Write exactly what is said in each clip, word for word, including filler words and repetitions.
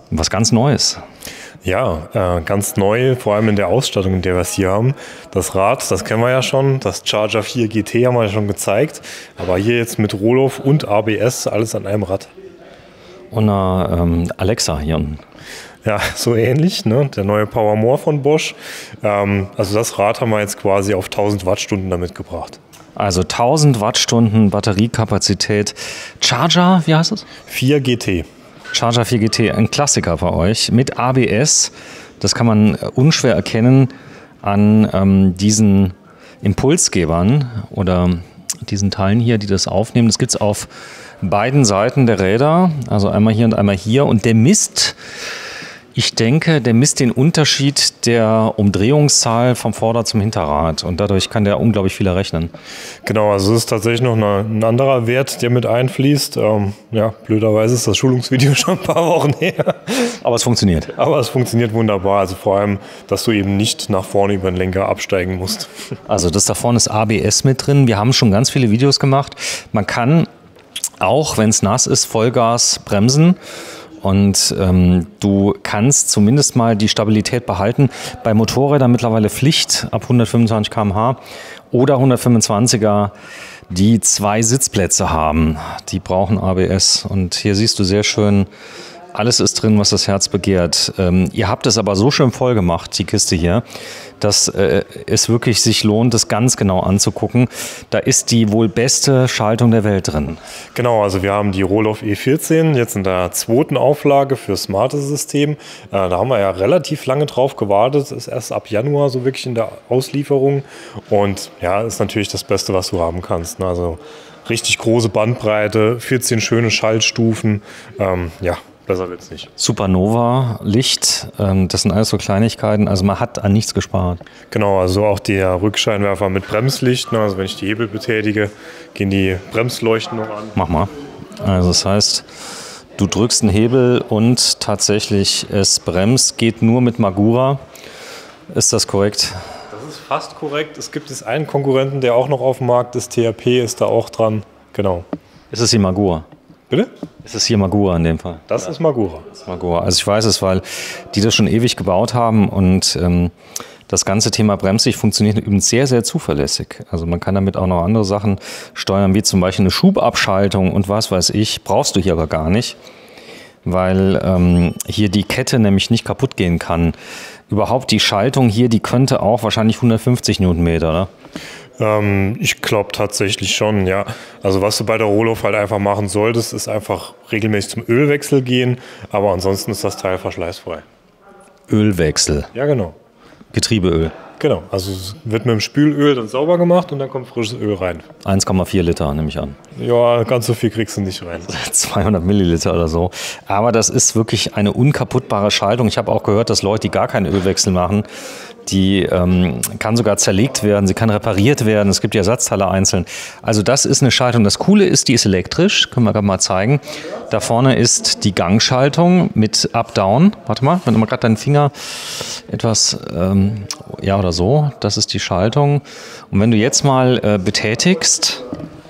Was ganz Neues. Ja, äh, ganz neu, vor allem in der Ausstattung, in der wir es hier haben. Das Rad, das kennen wir ja schon, das Charger vier G T haben wir ja schon gezeigt. Aber hier jetzt mit Rohloff und A B S, alles an einem Rad. Und eine ähm, Alexa hier. Ja, so ähnlich, ne? Der neue PowerMore von Bosch. Ähm, also das Rad haben wir jetzt quasi auf tausend Wattstunden damit gebracht. Also tausend Wattstunden Batteriekapazität. Charger, wie heißt es? vier G T. Charger vier G T, ein Klassiker bei euch, mit A B S. Das kann man unschwer erkennen an ähm, diesen Impulsgebern oder diesen Teilen hier, die das aufnehmen. Das gibt es auf beiden Seiten der Räder, also einmal hier und einmal hier. Und der misst, ich denke, der misst den Unterschied der Umdrehungszahl vom Vorder- zum Hinterrad. Und dadurch kann der unglaublich viel errechnen. Genau, also es ist tatsächlich noch eine, ein anderer Wert, der mit einfließt. Ähm, ja, blöderweise ist das Schulungsvideo schon ein paar Wochen her. Aber es funktioniert. Aber es funktioniert wunderbar. Also vor allem, dass du eben nicht nach vorne über den Lenker absteigen musst. Also das da vorne ist A B S mit drin. Wir haben schon ganz viele Videos gemacht. Man kann auch, wenn es nass ist, Vollgas bremsen. Und ähm, du kannst zumindest mal die Stabilität behalten. Bei Motorrädern mittlerweile Pflicht ab hundertfünfundzwanzig Kilometer pro Stunde oder hundertfünfundzwanziger, die zwei Sitzplätze haben. Die brauchen A B S. Und hier siehst du sehr schön, alles ist drin, was das Herz begehrt. Ähm, ihr habt es aber so schön voll gemacht, die Kiste hier, dass äh, es wirklich sich lohnt, das ganz genau anzugucken. Da ist die wohl beste Schaltung der Welt drin. Genau, also wir haben die Rohloff E vierzehn jetzt in der zweiten Auflage für smarte System. Äh, da haben wir ja relativ lange drauf gewartet. Ist erst ab Januar so wirklich in der Auslieferung. Und ja, ist natürlich das Beste, was du haben kannst. Ne? Also richtig große Bandbreite, vierzehn schöne Schaltstufen. Ähm, ja. Besser wird's nicht. Supernova, Licht, ähm, das sind alles so Kleinigkeiten. Also man hat an nichts gespart. Genau, also auch der Rückscheinwerfer mit Bremslicht. Ne? Also wenn ich die Hebel betätige, gehen die Bremsleuchten noch an. Mach mal. Also das heißt, du drückst einen Hebel und tatsächlich es bremst, geht nur mit Magura. Ist das korrekt? Das ist fast korrekt. Es gibt jetzt einen Konkurrenten, der auch noch auf dem Markt ist. T H P ist da auch dran. Genau. Ist es die Magura? Bitte? Es ist hier Magura in dem Fall. Das ja. ist Magura. Das ist Magura. Also ich weiß es, weil die das schon ewig gebaut haben und ähm, das ganze Thema Bremslicht funktioniert übrigens sehr, sehr zuverlässig. Also man kann damit auch noch andere Sachen steuern, wie zum Beispiel eine Schubabschaltung und was weiß ich. Brauchst du hier aber gar nicht, weil ähm, hier die Kette nämlich nicht kaputt gehen kann. Überhaupt die Schaltung hier, die könnte auch wahrscheinlich hundertfünfzig Newtonmeter, oder? Ich glaube tatsächlich schon, ja. Also was du bei der Rohloff halt einfach machen solltest, ist einfach regelmäßig zum Ölwechsel gehen, aber ansonsten ist das Teil verschleißfrei. Ölwechsel? Ja, genau. Getriebeöl? Genau, also es wird mit dem Spülöl dann sauber gemacht und dann kommt frisches Öl rein. eins Komma vier Liter, nehme ich an. Ja, ganz so viel kriegst du nicht rein. zweihundert Milliliter oder so. Aber das ist wirklich eine unkaputtbare Schaltung. Ich habe auch gehört, dass Leute, die gar keinen Ölwechsel machen, die ähm, kann sogar zerlegt werden, sie kann repariert werden, es gibt ja Ersatzteile einzeln. Also das ist eine Schaltung. Das Coole ist, die ist elektrisch, können wir gerade mal zeigen. Da vorne ist die Gangschaltung mit Up-Down. Warte mal, wenn du mal gerade deinen Finger etwas, ähm, ja oder so, das ist die Schaltung. Und wenn du jetzt mal äh, betätigst,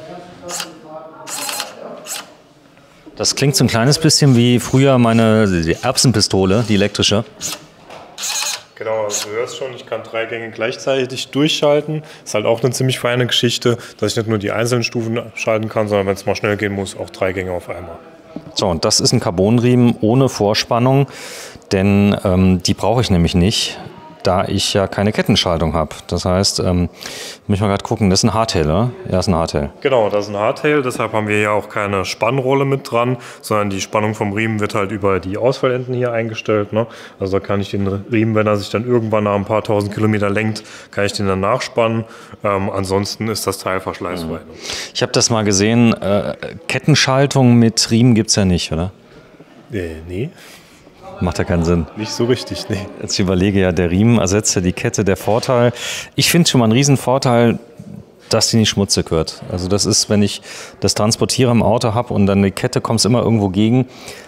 das klingt so ein kleines bisschen wie früher meine die Erbsenpistole, die elektrische. Genau, also du hörst schon, ich kann drei Gänge gleichzeitig durchschalten. Ist halt auch eine ziemlich feine Geschichte, dass ich nicht nur die einzelnen Stufen schalten kann, sondern wenn es mal schnell gehen muss, auch drei Gänge auf einmal. So, und das ist ein Carbonriemen ohne Vorspannung, denn ähm, die brauche ich nämlich nicht, da ich ja keine Kettenschaltung habe. Das heißt, ähm, muss ich mal gerade gucken, das ist ein Hardtail, oder? Ja, das ist ein Hardtail. Genau, das ist ein Hardtail, deshalb haben wir ja auch keine Spannrolle mit dran, sondern die Spannung vom Riemen wird halt über die Ausfallenden hier eingestellt. Ne? Also da kann ich den Riemen, wenn er sich dann irgendwann nach ein paar tausend Kilometer lenkt, kann ich den dann nachspannen. Ähm, ansonsten ist das Teil verschleißfrei. Mhm. Ich habe das mal gesehen, äh, Kettenschaltung mit Riemen gibt es ja nicht, oder? Äh, nee. Macht ja keinen Sinn. Nicht so richtig, nee. Jetzt überlege ja, der Riemen ersetzt ja die Kette, der Vorteil. Ich finde schon mal einen riesen Vorteil, dass die nicht schmutzig wird. Also das ist, wenn ich das transportiere im Auto habe und dann die Kette kommt immer irgendwo gegen,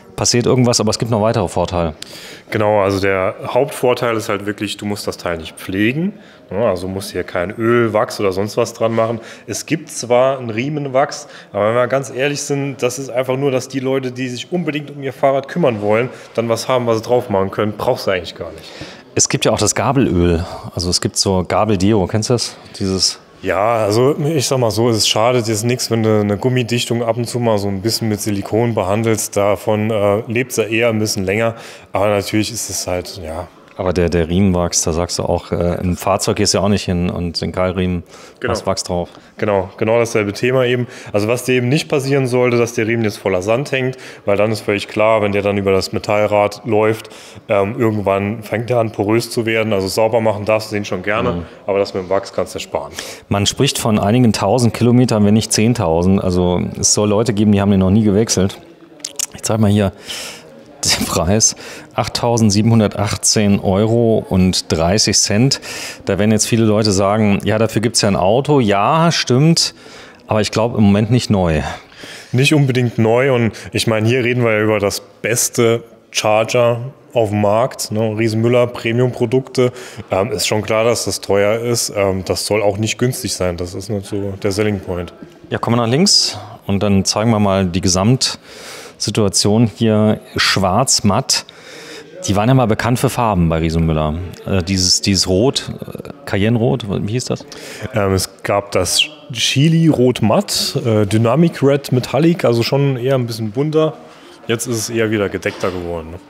passiert irgendwas, aber es gibt noch weitere Vorteile. Genau, also der Hauptvorteil ist halt wirklich, du musst das Teil nicht pflegen. Also du musst hier kein Öl, Wachs oder sonst was dran machen. Es gibt zwar einen Riemenwachs, aber wenn wir ganz ehrlich sind, das ist einfach nur, dass die Leute, die sich unbedingt um ihr Fahrrad kümmern wollen, dann was haben, was sie drauf machen können. Brauchst du eigentlich gar nicht. Es gibt ja auch das Gabelöl. Also es gibt so Gabeldeo, kennst du das? Dieses... Ja, also ich sag mal so, es schadet jetzt nichts, wenn du eine Gummidichtung ab und zu mal so ein bisschen mit Silikon behandelst. Davon äh, lebt es ja eher ein bisschen länger. Aber natürlich ist es halt, ja. Aber der, der Riemenwachs, da sagst du auch, äh, im Fahrzeug gehst du ja auch nicht hin und den Keilriemen, genau. hast Wachs drauf. Genau, genau dasselbe Thema eben. Also was dir eben nicht passieren sollte, dass der Riemen jetzt voller Sand hängt, weil dann ist völlig klar, wenn der dann über das Metallrad läuft, ähm, irgendwann fängt der an porös zu werden. Also sauber machen darfst du den schon gerne, mhm. aber das mit dem Wachs kannst du sparen. Man spricht von einigen tausend Kilometern, wenn nicht zehntausend. Also es soll Leute geben, die haben den noch nie gewechselt. Ich zeige mal hier den Preis, achttausendsiebenhundertachtzehn Euro und dreißig Cent. Da werden jetzt viele Leute sagen, ja, dafür gibt es ja ein Auto. Ja, stimmt, aber ich glaube im Moment nicht neu. Nicht unbedingt neu und ich meine, hier reden wir ja über das beste Charger auf dem Markt, ne? Riesenmüller, Premium-Produkte. Ähm, ist schon klar, dass das teuer ist. Ähm, das soll auch nicht günstig sein. Das ist nicht so der Selling Point. Ja, kommen wir nach links und dann zeigen wir mal die Gesamt Situation hier, schwarz, matt. Die waren ja mal bekannt für Farben bei Riesenmüller. Äh, dieses, dieses Rot, äh, Cayenne-Rot, wie hieß das? Ähm, es gab das Chili-Rot matt, äh, Dynamic Red Metallic, also schon eher ein bisschen bunter. Jetzt ist es eher wieder gedeckter geworden. Ne?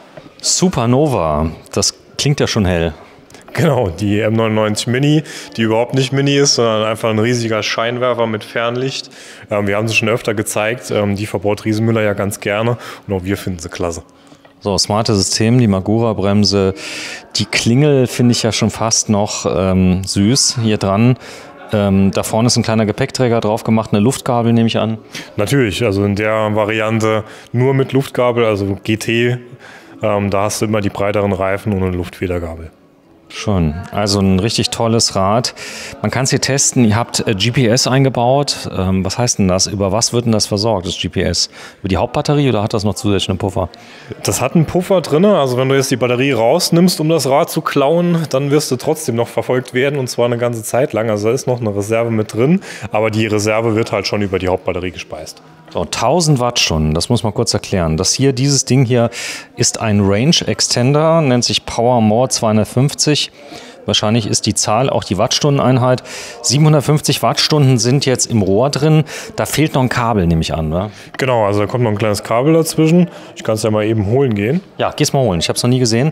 Supernova, das klingt ja schon hell. Genau, die M neunundneunzig Mini, die überhaupt nicht Mini ist, sondern einfach ein riesiger Scheinwerfer mit Fernlicht. Ähm, wir haben sie schon öfter gezeigt, ähm, die verbaut Riesenmüller ja ganz gerne und auch wir finden sie klasse. So, smarte System, die Magura-Bremse, die Klingel finde ich ja schon fast noch ähm, süß hier dran. Ähm, da vorne ist ein kleiner Gepäckträger drauf gemacht, eine Luftgabel nehme ich an. Natürlich, also in der Variante nur mit Luftgabel, also G T, ähm, da hast du immer die breiteren Reifen und eine Luftfedergabel. Schon, also ein richtig tolles Rad. Man kann es hier testen, ihr habt äh, G P S eingebaut. Ähm, was heißt denn das? Über was wird denn das versorgt, das G P S? Über die Hauptbatterie oder hat das noch zusätzlich einen Puffer? Das hat einen Puffer drin, also wenn du jetzt die Batterie rausnimmst, um das Rad zu klauen, dann wirst du trotzdem noch verfolgt werden und zwar eine ganze Zeit lang. Also da ist noch eine Reserve mit drin, aber die Reserve wird halt schon über die Hauptbatterie gespeist. So, tausend Wattstunden, das muss man kurz erklären. Das hier, dieses Ding hier ist ein Range Extender, nennt sich PowerMore zweihundertfünfzig. Wahrscheinlich ist die Zahl auch die Wattstundeneinheit. siebenhundertfünfzig Wattstunden sind jetzt im Rohr drin. Da fehlt noch ein Kabel, nehme ich an, oder? Genau, also da kommt noch ein kleines Kabel dazwischen. Ich kann es ja mal eben holen gehen. Ja, geh's mal holen. Ich habe es noch nie gesehen.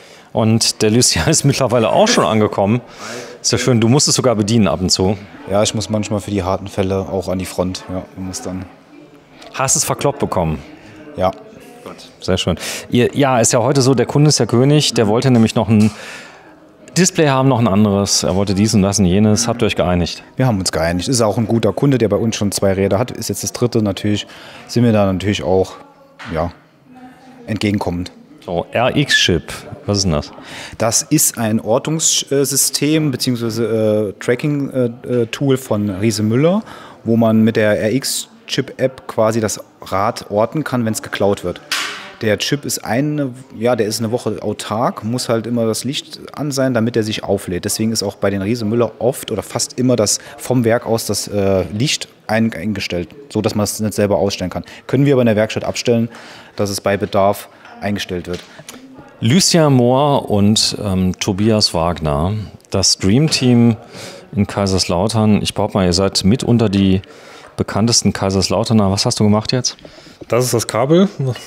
Und der Lucia ist mittlerweile auch schon angekommen. Ist ja schön, du musst es sogar bedienen ab und zu. Ja, ich muss manchmal für die harten Fälle auch an die Front. Ja, muss dann. Hast es verkloppt bekommen? Ja. Sehr schön. Ihr, ja, ist ja heute so, der Kunde ist der König. Der wollte nämlich noch ein Display haben, noch ein anderes. Er wollte dies und das und jenes. Habt ihr euch geeinigt? Wir haben uns geeinigt. Ist auch ein guter Kunde, der bei uns schon zwei Räder hat. Ist jetzt das dritte natürlich. Sind wir da natürlich auch ja, entgegenkommend. So, R X-Chip, was ist denn das? Das ist ein Ortungssystem bzw. Äh, Tracking-Tool äh, von Riesemüller, wo man mit der R X-Chip-App quasi das Rad orten kann, wenn es geklaut wird. Der Chip ist eine, ja, der ist eine Woche autark, muss halt immer das Licht an sein, damit er sich auflädt. Deswegen ist auch bei den Riesemüller oft oder fast immer das vom Werk aus das äh, Licht ein, eingestellt, so dass man es nicht selber ausstellen kann. Können wir aber in der Werkstatt abstellen, dass es bei Bedarf eingestellt wird. Lucia Mohr und ähm, Tobias Wagner, das Dream Team in Kaiserslautern. Ich behaupte mal, ihr seid mitunter die bekanntesten Kaiserslauterner. Was hast du gemacht jetzt? Das ist das Kabel.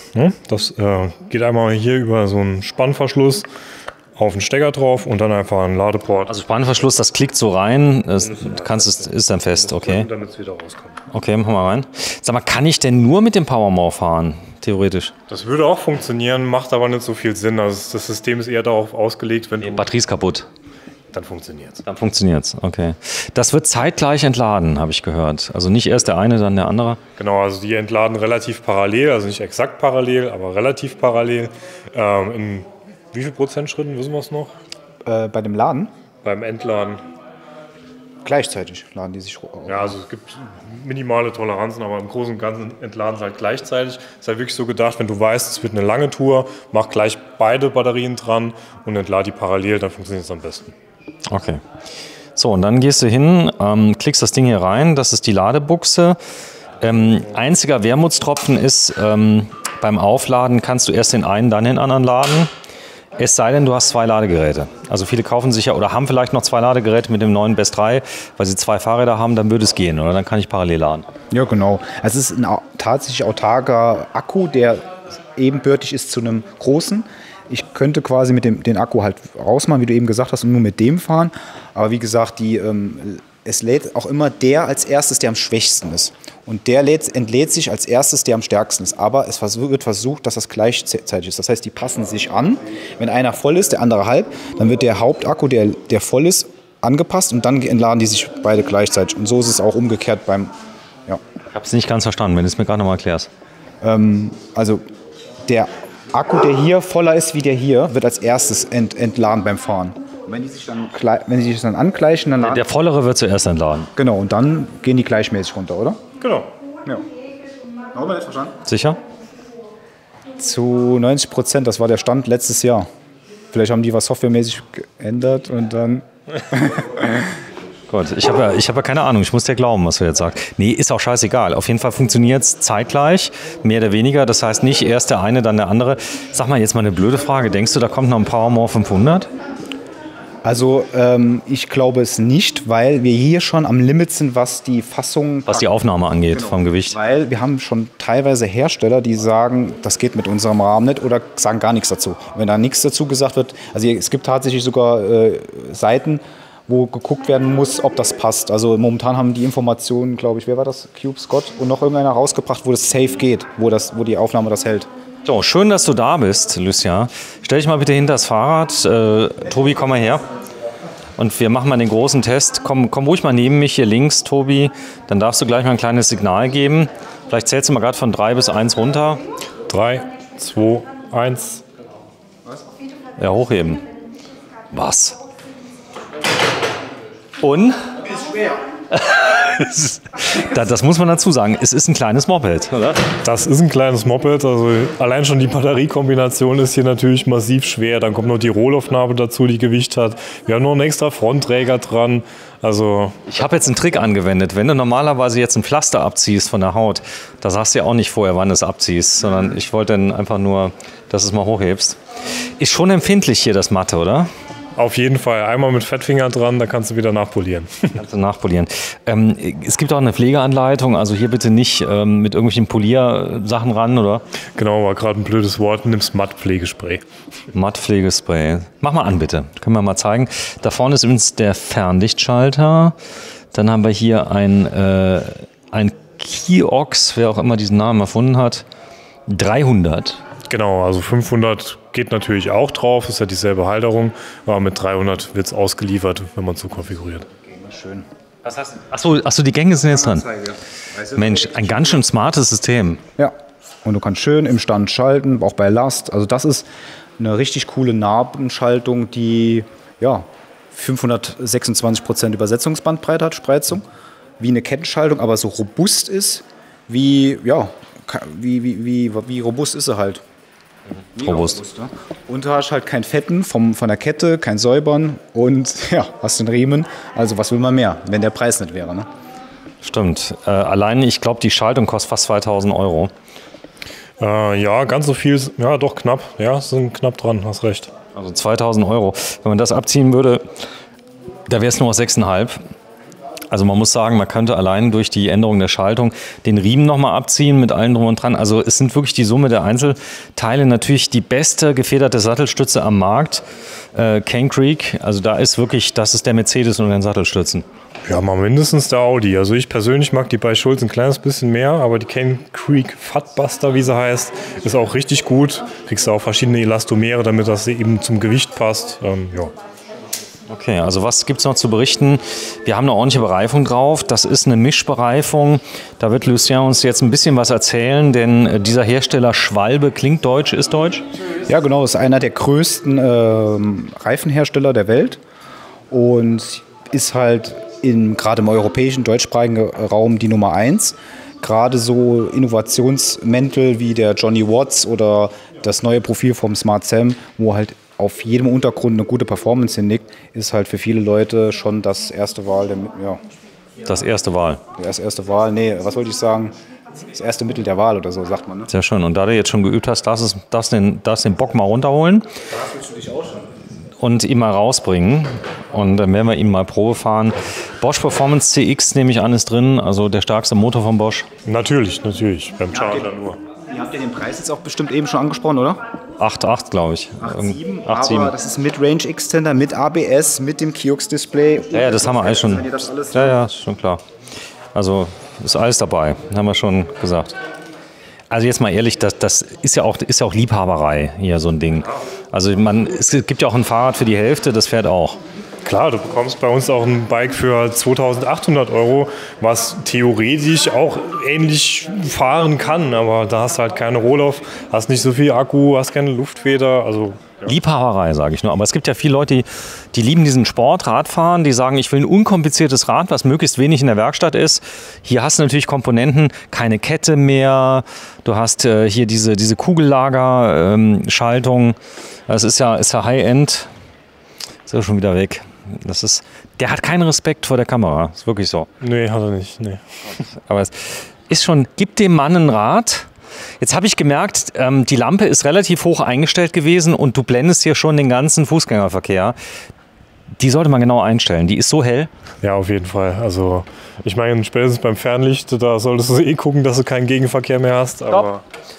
Das äh, geht einmal hier über so einen Spannverschluss auf den Stecker drauf und dann einfach einen Ladeport. Also Spannverschluss, das klickt so rein, es, kannst es ist dann fest, okay? Damit es wieder rauskommt. Okay, machen wir rein. Sag mal, kann ich denn nur mit dem PowerMore fahren, theoretisch? Das würde auch funktionieren, macht aber nicht so viel Sinn. Also das System ist eher darauf ausgelegt, wenn die Batterie ist kaputt. Dann funktioniert es. Dann funktioniert es, okay. Das wird zeitgleich entladen, habe ich gehört. Also nicht erst der eine, dann der andere? Genau, also die entladen relativ parallel, also nicht exakt parallel, aber relativ parallel. Ähm, in wie viel Prozent Schritten, wissen wir es noch? Äh, bei dem Laden? Beim Entladen. Gleichzeitig laden die sich auf. Ja, also es gibt minimale Toleranzen, aber im Großen und Ganzen entladen sie halt gleichzeitig. Ist halt wirklich so gedacht, wenn du weißt, es wird eine lange Tour, mach gleich beide Batterien dran und entlad die parallel, dann funktioniert es am besten. Okay. So, und dann gehst du hin, ähm, klickst das Ding hier rein, das ist die Ladebuchse. Ähm, einziger Wermutstropfen ist, ähm, beim Aufladen kannst du erst den einen, dann den anderen laden. Es sei denn, du hast zwei Ladegeräte. Also viele kaufen sich ja oder haben vielleicht noch zwei Ladegeräte mit dem neuen Best drei, weil sie zwei Fahrräder haben, dann würde es gehen, oder? Dann kann ich parallel laden. Ja, genau. Es ist ein au- tatsächlich autarker Akku, der ebenbürtig ist zu einem großen. Ich könnte quasi mit dem den Akku halt rausmachen, wie du eben gesagt hast, und nur mit dem fahren. Aber wie gesagt, die, ähm, es lädt auch immer der als erstes, der am schwächsten ist. Und der lädt, entlädt sich als erstes, der am stärksten ist. Aber es vers- wird versucht, dass das gleichzeitig ist. Das heißt, die passen sich an. Wenn einer voll ist, der andere halb, dann wird der Hauptakku, der, der voll ist, angepasst und dann entladen die sich beide gleichzeitig. Und so ist es auch umgekehrt beim, ja. Ich habe es nicht ganz verstanden, wenn du es mir gerade nochmal erklärst. Ähm, also der Akku, der hier voller ist wie der hier, wird als erstes ent, entladen beim Fahren. Und wenn die sich dann, klei- wenn die sich dann angleichen, dann laden. Der vollere wird zuerst entladen. Genau, und dann gehen die gleichmäßig runter, oder? Genau. Ja. Haben wir nicht verstanden? Sicher? Zu neunzig Prozent, das war der Stand letztes Jahr. Vielleicht haben die was softwaremäßig geändert und dann. Gut, ich habe ja, ich hab ja keine Ahnung, ich muss dir glauben, was du jetzt sagst. Nee, ist auch scheißegal. Auf jeden Fall funktioniert es zeitgleich, mehr oder weniger. Das heißt nicht erst der eine, dann der andere. Sag mal jetzt mal eine blöde Frage. Denkst du, da kommt noch ein PowerMore fünfhundert? Also ähm, ich glaube es nicht, weil wir hier schon am Limit sind, was die Fassung... Was die Aufnahme angeht, Genau. vom Gewicht. Weil wir haben schon teilweise Hersteller, die sagen, das geht mit unserem Rahmen nicht oder sagen gar nichts dazu. Wenn da nichts dazu gesagt wird, also es gibt tatsächlich sogar äh, Seiten, wo geguckt werden muss, ob das passt. Also momentan haben die Informationen, glaube ich, wer war das? Cube, Scott und noch irgendeiner rausgebracht, wo das safe geht, wo, das, wo die Aufnahme das hält. So, schön, dass du da bist, Lucia. Stell dich mal bitte hinter das Fahrrad. Äh, Tobi, komm mal her. Und wir machen mal den großen Test. Komm, komm ruhig mal neben mich hier links, Tobi. Dann darfst du gleich mal ein kleines Signal geben. Vielleicht zählst du mal gerade von drei bis eins runter. drei, zwei, eins. Ja, hochheben. Was? Und? Ist schwer. das, das muss man dazu sagen. Es ist ein kleines Moped, oder? Das ist ein kleines Moped, also allein schon die Batteriekombination ist hier natürlich massiv schwer. Dann kommt noch die Rohlaufnahme dazu, die Gewicht hat. Wir haben noch einen extra Frontträger dran. Also Ich habe jetzt einen Trick angewendet. Wenn du normalerweise jetzt ein Pflaster abziehst von der Haut, da sagst du ja auch nicht vorher, wann du es abziehst, sondern ich wollte dann einfach nur, dass du es mal hochhebst. Ist schon empfindlich hier das Matte, oder? auf jeden Fall einmal mit Fettfinger dran, da kannst du wieder nachpolieren. Kannst du nachpolieren. Ähm, es gibt auch eine Pflegeanleitung, also hier bitte nicht ähm, mit irgendwelchen Poliersachen ran, oder? Genau, war gerade ein blödes Wort, nimmst Mattpflegespray. Mattpflegespray. Mach mal an, bitte. Können wir mal zeigen. Da vorne ist übrigens der Fernlichtschalter. Dann haben wir hier ein, äh, ein Kiox, wer auch immer diesen Namen erfunden hat. dreihundert. Genau, also fünfhundert geht natürlich auch drauf, ist ja dieselbe Halterung, aber mit dreihundert wird es ausgeliefert, wenn man es so konfiguriert. Schön. Was hast du? Achso, achso, die Gänge sind jetzt dran. Mensch, ein ganz schön smartes System. Ja, und du kannst schön im Stand schalten, auch bei Last. Also das ist eine richtig coole Nabenschaltung, die ja, fünfhundertsechsundzwanzig Prozent Übersetzungsbandbreite hat, Spreizung, wie eine Kettenschaltung, aber so robust ist, wie, ja, wie, wie, wie, wie robust ist sie halt. Mega Robust. robust, ne? Und du hast halt kein Fetten vom, von der Kette, kein Säubern und ja, hast den Riemen. Also was will man mehr, wenn der Preis nicht wäre, ne? Stimmt. Äh, allein, ich glaube, die Schaltung kostet fast zweitausend Euro. Äh, ja, ganz so viel, ja doch knapp, ja, sind knapp dran, hast recht. Also zweitausend Euro. Wenn man das abziehen würde, da wäre es nur noch sechseinhalb. Also man muss sagen, man könnte allein durch die Änderung der Schaltung den Riemen nochmal abziehen mit allem drum und dran. Also es sind wirklich die Summe der Einzelteile. Natürlich die beste gefederte Sattelstütze am Markt, äh, Cane Creek. Also da ist wirklich, das ist der Mercedes unter den Sattelstützen. Ja, mal mindestens der Audi. Also ich persönlich mag die bei Schulz ein kleines bisschen mehr, aber die Cane Creek Fatbuster, wie sie heißt, ist auch richtig gut. Kriegst du auch verschiedene Elastomere, damit das eben zum Gewicht passt. Ähm, ja. Okay, also was gibt es noch zu berichten? Wir haben eine ordentliche Bereifung drauf. Das ist eine Mischbereifung. Da wird Lucien uns jetzt ein bisschen was erzählen, denn dieser Hersteller Schwalbe klingt deutsch, ist deutsch? Ja, genau, ist einer der größten ähm, Reifenhersteller der Welt und ist halt in, gerade im europäischen, deutschsprachigen Raum die Nummer eins. Gerade so Innovationsmäntel wie der Johnny Watts oder das neue Profil vom Smart Sam, wo halt auf jedem Untergrund eine gute Performance hinlegt, ist halt für viele Leute schon das erste Wahl. Der, ja. Das erste Wahl. Das erste Wahl, nee, was wollte ich sagen? Das erste Mittel der Wahl oder so, sagt man. Ne? Sehr schön. Und da du jetzt schon geübt hast, darfst du darfst den, darfst den Bock mal runterholen. Da fühlst du dich auch schon. Und ihn mal rausbringen. Und dann werden wir ihn mal Probe fahren. Bosch Performance C X, nehme ich an, ist drin. Also der stärkste Motor von Bosch. Natürlich, natürlich. Beim Charger nur. Ihr habt ja den Preis jetzt auch bestimmt eben schon angesprochen, oder? acht Komma acht, glaube ich. acht Komma sieben, acht Komma sieben. aber das ist mit Range Extender, mit A B S, mit dem Kiox-Display. Ja, ja, das haben wir alles schon. Wenn ihr das alles Ja, ja, ist schon klar. Also ist alles dabei, haben wir schon gesagt. Also jetzt mal ehrlich, das, das ist, ja auch, ist ja auch Liebhaberei hier, so ein Ding. Also man, es gibt ja auch ein Fahrrad für die Hälfte, das fährt auch. Klar, du bekommst bei uns auch ein Bike für zweitausendachthundert Euro, was theoretisch auch ähnlich fahren kann, aber da hast du halt keine Rohloff, hast nicht so viel Akku, hast keine Luftfeder, also... Ja. Liebhaberei, sage ich nur. Aber es gibt ja viele Leute, die, die lieben diesen Sport, Radfahren, die sagen, ich will ein unkompliziertes Rad, was möglichst wenig in der Werkstatt ist. Hier hast du natürlich Komponenten, keine Kette mehr, du hast äh, hier diese, diese Kugellager-Schaltung. Ähm, das ist ja, ist ja High-End. Ist ja schon wieder weg. Das ist, der hat keinen Respekt vor der Kamera. Ist wirklich so. Nee, hat er nicht. Nee. Aber es ist schon, gib dem Mann ein Rad. Jetzt habe ich gemerkt, ähm, die Lampe ist relativ hoch eingestellt gewesen und du blendest hier schon den ganzen Fußgängerverkehr. Die sollte man genau einstellen. Die ist so hell. Ja, auf jeden Fall. Also ich meine, spätestens beim Fernlicht, da solltest du eh gucken, dass du keinen Gegenverkehr mehr hast. Aber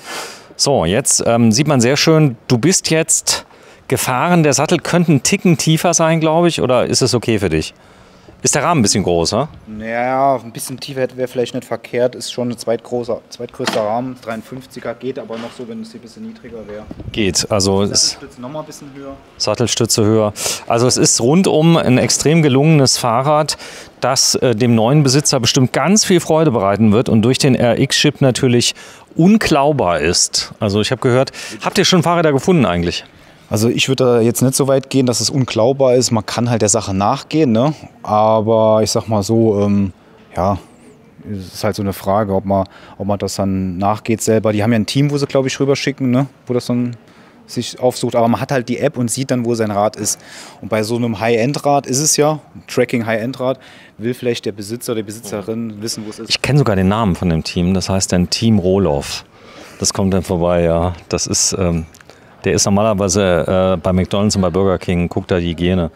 so, jetzt ähm, sieht man sehr schön, du bist jetzt gefahren. Der Sattel könnte ein Ticken tiefer sein, glaube ich. Oder ist es okay für dich? Ist der Rahmen ein bisschen groß, ne? Ja, ein bisschen tiefer wäre vielleicht nicht verkehrt. Ist schon ein zweitgroßer, zweitgrößter Rahmen. dreiundfünfziger geht aber noch so, wenn es hier ein bisschen niedriger wäre. Geht. Also Sattelstütze noch mal ein bisschen höher. Sattelstütze höher. Also es ist rundum ein extrem gelungenes Fahrrad, das äh, dem neuen Besitzer bestimmt ganz viel Freude bereiten wird und durch den R X-Chip natürlich unklaubar ist. Also ich habe gehört, habt ihr schon Fahrräder gefunden eigentlich? Also ich würde da jetzt nicht so weit gehen, dass es unklaubar ist. Man kann halt der Sache nachgehen, ne? Aber ich sag mal so, ähm, ja, es ist halt so eine Frage, ob man, ob man das dann nachgeht selber. Die haben ja ein Team, wo sie, glaube ich, rüberschicken, ne? Wo das dann sich aufsucht. Aber man hat halt die App und sieht dann, wo sein Rad ist. Und bei so einem High-End-Rad ist es ja, Tracking High-End-Rad, will vielleicht der Besitzer, die Besitzerin wissen, wo es ist. Ich kenne sogar den Namen von dem Team, das heißt dann Team Rohloff. Das kommt dann vorbei, ja. Das ist... Ähm Der ist normalerweise äh, bei McDonald's und bei Burger King, guckt da die Hygiene.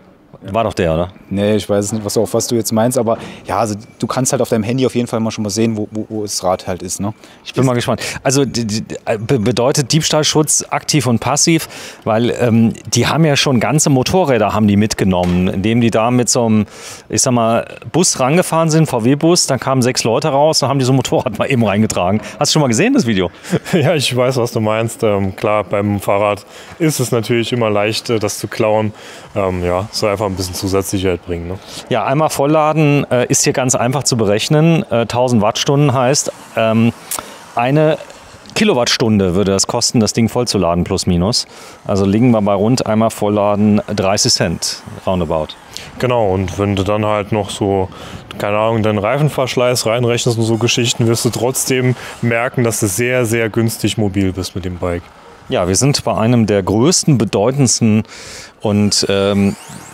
War doch der, oder? Nee, ich weiß nicht, was, auf was du jetzt meinst, aber ja, also du kannst halt auf deinem Handy auf jeden Fall mal schon mal sehen, wo, wo, wo das Rad halt ist. Ne? Ich bin mal gespannt. Also die, die, bedeutet Diebstahlschutz aktiv und passiv, weil ähm, die haben ja schon ganze Motorräder haben die mitgenommen, indem die da mit so einem, ich sag mal, Bus rangefahren sind, V W-Bus, dann kamen sechs Leute raus, dann haben die so ein Motorrad mal eben reingetragen. Hast du schon mal gesehen, das Video? Ja, ich weiß, was du meinst. Ähm, klar, beim Fahrrad ist es natürlich immer leicht, das zu klauen. Ähm, ja, soll einfach ein bisschen Zusatzsicherheit bringen. Ne? Ja, einmal vollladen äh, ist hier ganz einfach zu berechnen. Äh, tausend Wattstunden heißt, ähm, eine Kilowattstunde würde das kosten, das Ding vollzuladen, plus minus. Also liegen wir bei rund einmal vollladen dreißig Cent, roundabout. Genau, und wenn du dann halt noch so, keine Ahnung, deinen Reifenverschleiß reinrechnest und so Geschichten, wirst du trotzdem merken, dass du sehr, sehr günstig mobil bist mit dem Bike. Ja, wir sind bei einem der größten, bedeutendsten und ähm,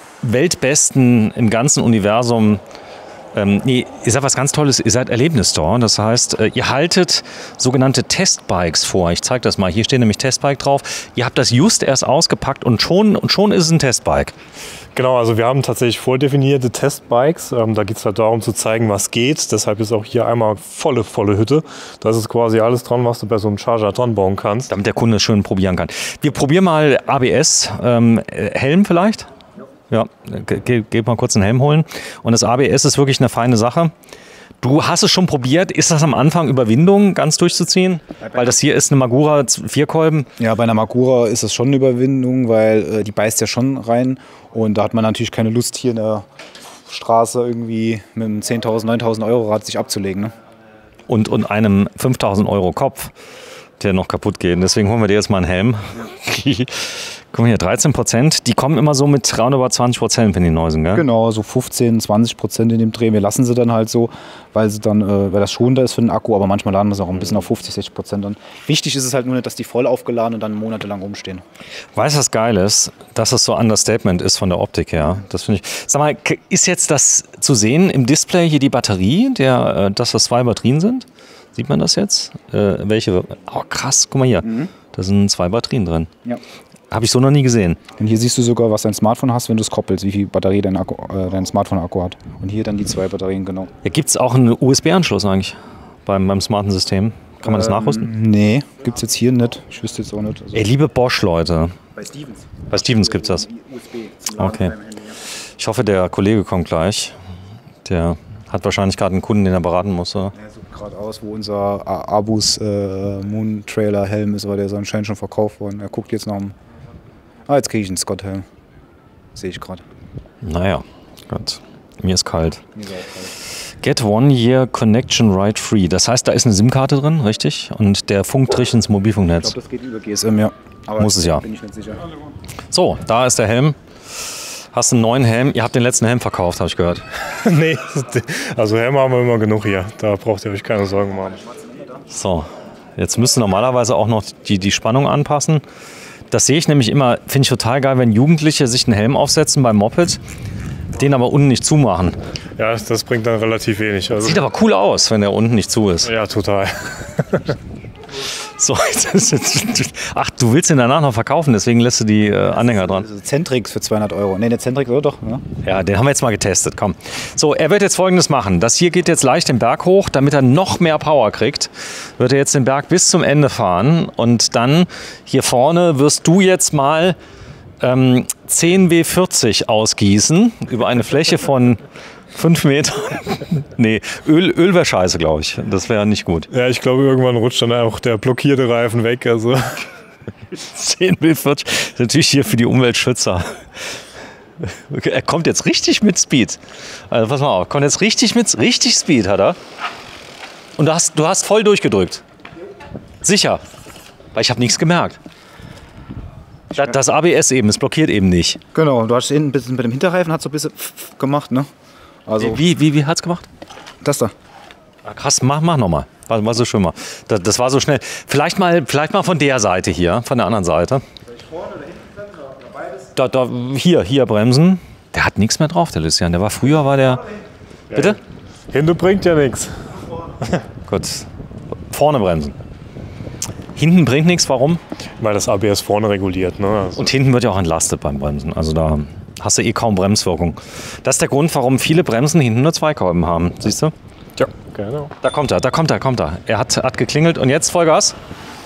weltbesten im ganzen Universum. Ähm, nee, ihr seid was ganz Tolles, ihr seid Erlebnisstore. Das heißt, äh, ihr haltet sogenannte Testbikes vor. Ich zeige das mal. Hier steht nämlich Testbike drauf. Ihr habt das just erst ausgepackt und schon, und schon ist es ein Testbike. Genau, also wir haben tatsächlich vordefinierte Testbikes. Ähm, da geht es halt darum zu zeigen, was geht. Deshalb ist auch hier einmal volle, volle Hütte. Das ist quasi alles dran, was du bei so einem Charger dran bauen kannst. Damit der Kunde es schön probieren kann. Wir probieren mal A B S. Ähm, Helm vielleicht? Ja, geh, geh mal kurz einen Helm holen. Und das A B S ist wirklich eine feine Sache. Du hast es schon probiert. Ist das am Anfang Überwindung, ganz durchzuziehen? Weil das hier ist eine Magura Vierkolben. Ja, bei einer Magura ist das schon eine Überwindung, weil äh, die beißt ja schon rein. Und da hat man natürlich keine Lust, hier in der Straße irgendwie mit einem zehntausend, neuntausend Euro Rad sich abzulegen. Ne? Und, und einem fünftausend Euro Kopf, der noch kaputt geht. Deswegen holen wir dir jetzt mal einen Helm. Guck mal hier, dreizehn Prozent. Die kommen immer so mit roundabout zwanzig Prozent, wenn die neu sind, gell? Genau, so fünfzehn, zwanzig Prozent in dem Dreh. Wir lassen sie dann halt so, weil sie dann, äh, weil das schonender ist für den Akku, aber manchmal laden wir es auch ein bisschen auf fünfzig, sechzig Prozent an. Wichtig ist es halt nur nicht, dass die voll aufgeladen und dann monatelang rumstehen. Weißt du, was geil ist? Dass es so Understatement ist von der Optik her. Das finde ich. Sag mal, ist jetzt das zu sehen im Display hier die Batterie, der, äh, dass das zwei Batterien sind? Sieht man das jetzt? Äh, welche? Oh, krass, guck mal hier. Mhm. Da sind zwei Batterien drin. Ja. Habe ich so noch nie gesehen. Und hier siehst du sogar, was dein Smartphone hast, wenn du es koppelst, wie viel Batterie dein, Akku, äh, dein Smartphone-Akku hat. Und hier dann die zwei Batterien, genau. Ja, gibt es auch einen U S B-Anschluss eigentlich beim, beim smarten System? Kann man ähm, das nachrüsten? Nee, gibt es jetzt hier nicht. Ich wüsste jetzt auch nicht. Also Ey, liebe Bosch-Leute. Bei Stevens. Bei Stevens gibt es das. U S B okay. Ich hoffe, der Kollege kommt gleich. Der hat wahrscheinlich gerade einen Kunden, den er beraten muss. Oder? Er sucht gerade aus, wo unser Abus äh, Moon Trailer Helm ist, weil der ist anscheinend schon verkauft worden. Er guckt jetzt nach dem. Ah, jetzt kriege ich einen Scott-Helm. Sehe ich gerade. Naja, Gott. Mir ist kalt. Mir ist auch kalt. Get one year connection right free. Das heißt, da ist eine SIM-Karte drin, richtig? Und der funkt richtig ins Mobilfunknetz. Ich glaube, das geht über G S M, ja. Aber muss es ja. Bin ich nicht sicher. So, da ist der Helm. Hast einen neuen Helm. Ihr habt den letzten Helm verkauft, habe ich gehört. Nee, also Helme haben wir immer genug hier. Da braucht ihr euch keine Sorgen machen. So, jetzt müsst ihr normalerweise auch noch die, die Spannung anpassen. Das sehe ich nämlich immer, finde ich total geil, wenn Jugendliche sich einen Helm aufsetzen beim Moped, den aber unten nicht zumachen. Ja, das, das bringt dann relativ wenig. Also sieht aber cool aus, wenn der unten nicht zu ist. Ja, total. So, ach, du willst den danach noch verkaufen, deswegen lässt du die äh, Anhänger dran. Also Centrix für zweihundert Euro. Ne, der Centrix oder doch? Ne? Ja, den haben wir jetzt mal getestet, komm. So, er wird jetzt Folgendes machen. Das hier geht jetzt leicht den Berg hoch, damit er noch mehr Power kriegt. Wird er jetzt den Berg bis zum Ende fahren und dann hier vorne wirst du jetzt mal ähm, zehn W vierzig ausgießen über eine Fläche von fünf Metern. Nee, Öl, Öl wäre scheiße, glaube ich. Das wäre nicht gut. Ja, ich glaube, irgendwann rutscht dann auch der blockierte Reifen weg. Also. zehn W vierzig ist natürlich hier für die Umweltschützer. Okay, er kommt jetzt richtig mit Speed. Also pass mal auf, kommt jetzt richtig mit richtig Speed, hat er. Und du hast, du hast voll durchgedrückt. Sicher. Weil ich habe nichts gemerkt. Das, das A B S eben, es blockiert eben nicht. Genau, du hast hinten ein bisschen mit dem Hinterreifen hat so ein bisschen gemacht, ne? Also wie, wie, wie hat es gemacht? Das da. Ah, krass, mach, mach nochmal. War, war so schön mal. Das, das war so schnell. Vielleicht mal, vielleicht mal von der Seite hier, von der anderen Seite. Soll ich vorne oder hinten bremsen oder beides? Da, da, hier, hier bremsen. Der hat nichts mehr drauf, der Lucian. Der war früher, war der. Bitte? Hinten bringt ja nichts. Gut. Vorne bremsen. Hinten bringt nichts, warum? Weil das A B S vorne reguliert. Ne? Also und hinten wird ja auch entlastet beim Bremsen. Also da hast du eh kaum Bremswirkung. Das ist der Grund, warum viele Bremsen hinten nur zwei Kolben haben. Siehst du? Ja, genau. Da kommt er, da kommt er, kommt er. Er hat, hat geklingelt und jetzt Vollgas.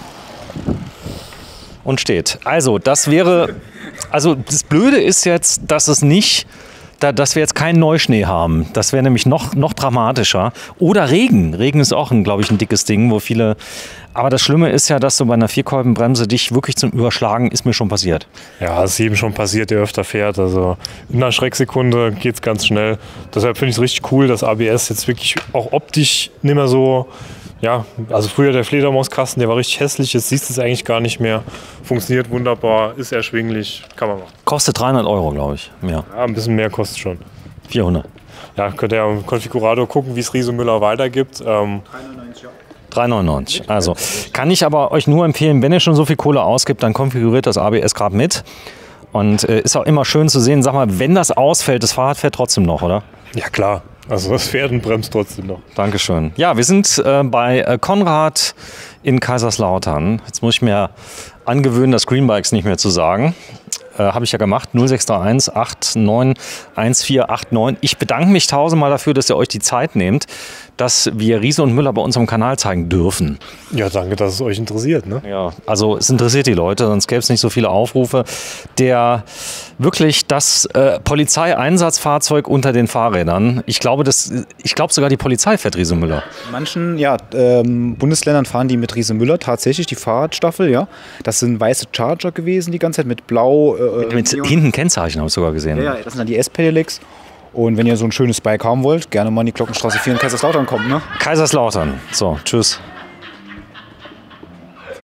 Und steht. Also, das wäre. Also, das Blöde ist jetzt, dass es nicht. Da, dass wir jetzt keinen Neuschnee haben. Das wäre nämlich noch, noch dramatischer. Oder Regen. Regen ist auch, glaube ich, ein dickes Ding, wo viele. Aber das Schlimme ist ja, dass du bei einer Vierkolbenbremse dich wirklich zum Überschlagen, ist mir schon passiert. Ja, es ist jedem schon passiert, der öfter fährt. Also in einer Schrecksekunde geht es ganz schnell. Deshalb finde ich es richtig cool, dass A B S jetzt wirklich auch optisch nicht mehr so. Ja, also früher der Fledermauskasten, der war richtig hässlich. Jetzt siehst du es eigentlich gar nicht mehr. Funktioniert wunderbar, ist erschwinglich, kann man machen. Kostet dreihundert Euro, glaube ich. Mehr. Ja, ein bisschen mehr kostet schon. vierhundert. Ja, könnt ihr im Konfigurator gucken, wie es Riese Müller weitergibt. Ähm, drei neunundneunzig. Also kann ich aber euch nur empfehlen, wenn ihr schon so viel Kohle ausgibt, dann konfiguriert das A B S gerade mit. Und äh, ist auch immer schön zu sehen, sag mal, wenn das ausfällt, das Fahrrad fährt trotzdem noch, oder? Ja, klar. Also das fährt und bremst trotzdem noch. Dankeschön. Ja, wir sind äh, bei äh, Konrad in Kaiserslautern. Jetzt muss ich mir angewöhnen, das Greenbikes nicht mehr zu sagen. Äh, Habe ich ja gemacht. null sechs drei eins acht neun eins vier acht neun. Ich bedanke mich tausendmal dafür, dass ihr euch die Zeit nehmt, dass wir Riese und Müller bei unserem Kanal zeigen dürfen. Ja, danke, dass es euch interessiert. Ne? Ja, also es interessiert die Leute, sonst gäbe es nicht so viele Aufrufe. Der wirklich das äh, Polizeieinsatzfahrzeug unter den Fahrrädern. Ich glaube, das, ich glaube sogar die Polizei fährt Riese Müller. In manchen ja, ähm, Bundesländern fahren die mit Riese Müller tatsächlich, die Fahrradstaffel. Ja. Das sind weiße Charger gewesen die ganze Zeit mit blau. Äh, mit, mit hinten Kennzeichen habe ich sogar gesehen. Ja, ja, das sind dann die S-Pedelecs. Und wenn ihr so ein schönes Bike haben wollt, gerne mal in die Glockenstraße vier in Kaiserslautern kommen. Ne? Kaiserslautern. So, tschüss.